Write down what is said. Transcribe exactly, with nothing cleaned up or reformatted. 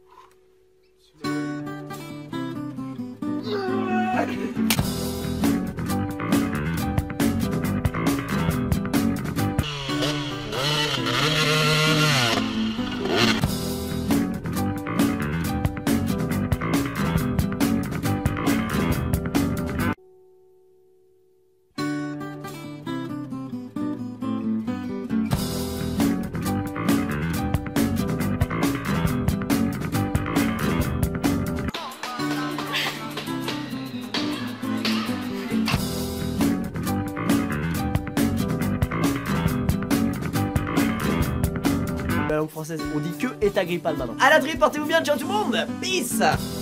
La langue française, on dit que et agrippal maintenant. À la trip, portez-vous bien, ciao tout le monde, peace.